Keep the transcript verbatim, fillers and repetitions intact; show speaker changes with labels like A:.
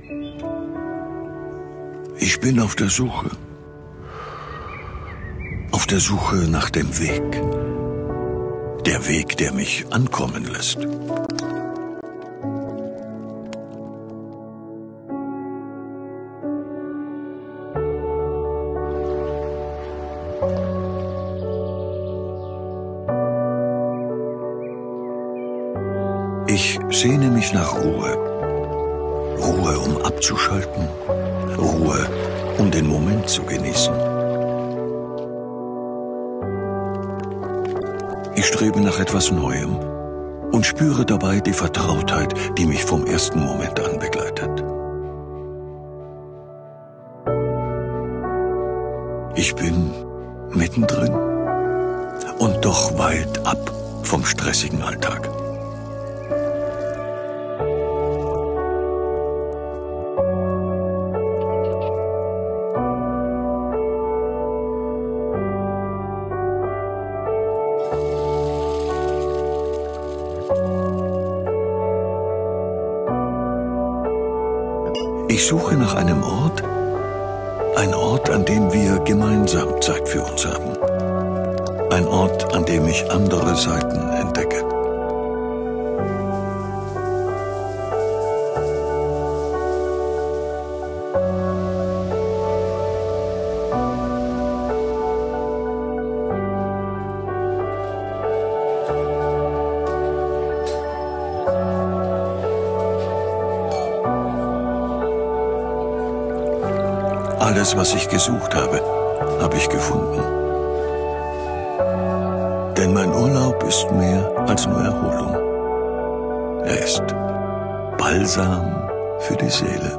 A: Ich bin auf der Suche. Auf der Suche nach dem Weg. Der Weg, der mich ankommen lässt. Ich sehne mich nach Ruhe. Ruhe, um abzuschalten. Ruhe, um den Moment zu genießen. Ich strebe nach etwas Neuem und spüre dabei die Vertrautheit, die mich vom ersten Moment an begleitet. Ich bin mittendrin und doch weit ab vom stressigen Alltag. Ich suche nach einem Ort, ein Ort, an dem wir gemeinsam Zeit für uns haben. Ein Ort, an dem ich andere Seiten entdecke. Alles, was ich gesucht habe, habe ich gefunden. Denn mein Urlaub ist mehr als nur Erholung. Er ist Balsam für die Seele.